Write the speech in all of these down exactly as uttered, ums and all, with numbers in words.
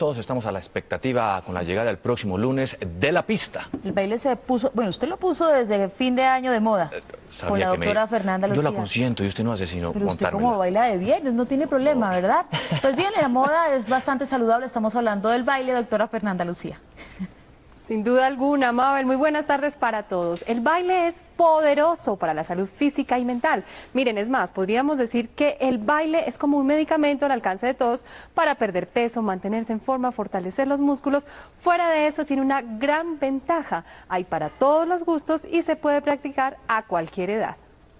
Todos estamos a la expectativa con la llegada el próximo lunes de la pista. El baile se puso, bueno, usted lo puso desde fin de año de moda, eh, con la doctora me... Fernanda Lucía. Yo la consiento y usted no hace sino Pero usted montármela. como baila de viernes, no tiene problema, no. ¿verdad? Pues bien, la moda es bastante saludable, estamos hablando del baile, doctora Fernanda Lucía. Sin duda alguna, Mabel, muy buenas tardes para todos. El baile es poderoso para la salud física y mental. Miren, es más, podríamos decir que el baile es como un medicamento al alcance de todos para perder peso, mantenerse en forma, fortalecer los músculos. Fuera de eso, tiene una gran ventaja. Hay para todos los gustos y se puede practicar a cualquier edad.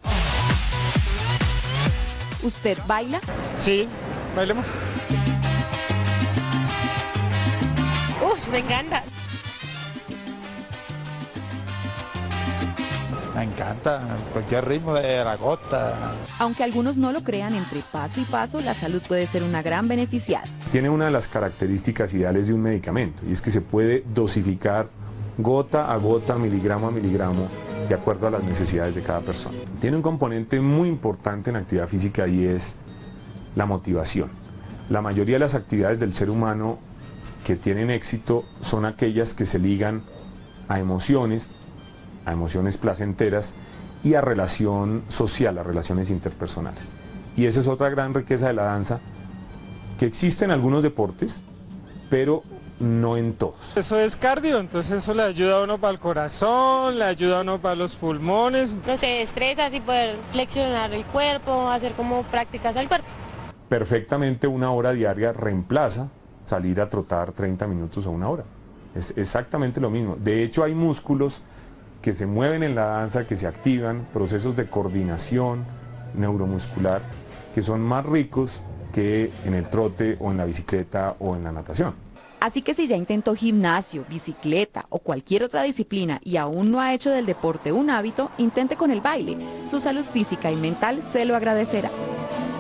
¿Usted baila? Sí, bailemos. Uf, me encanta. Me encanta, cualquier ritmo de la costa. Aunque algunos no lo crean, entre paso y paso la salud puede ser una gran beneficiada. Tiene una de las características ideales de un medicamento y es que se puede dosificar gota a gota, miligramo a miligramo, de acuerdo a las necesidades de cada persona. Tiene un componente muy importante en actividad física y es la motivación. La mayoría de las actividades del ser humano que tienen éxito son aquellas que se ligan a emociones, a emociones placenteras y a relación social, a relaciones interpersonales. Y esa es otra gran riqueza de la danza, que existe en algunos deportes, pero no en todos. Eso es cardio, entonces eso le ayuda a uno para el corazón, le ayuda a uno para los pulmones. No se estresa, así poder flexionar el cuerpo, hacer como prácticas al cuerpo. Perfectamente una hora diaria reemplaza salir a trotar treinta minutos o una hora. Es exactamente lo mismo. De hecho, hay músculos que se mueven en la danza, que se activan, procesos de coordinación neuromuscular, que son más ricos que en el trote o en la bicicleta o en la natación. Así que si ya intentó gimnasio, bicicleta o cualquier otra disciplina y aún no ha hecho del deporte un hábito, intente con el baile. Su salud física y mental se lo agradecerá.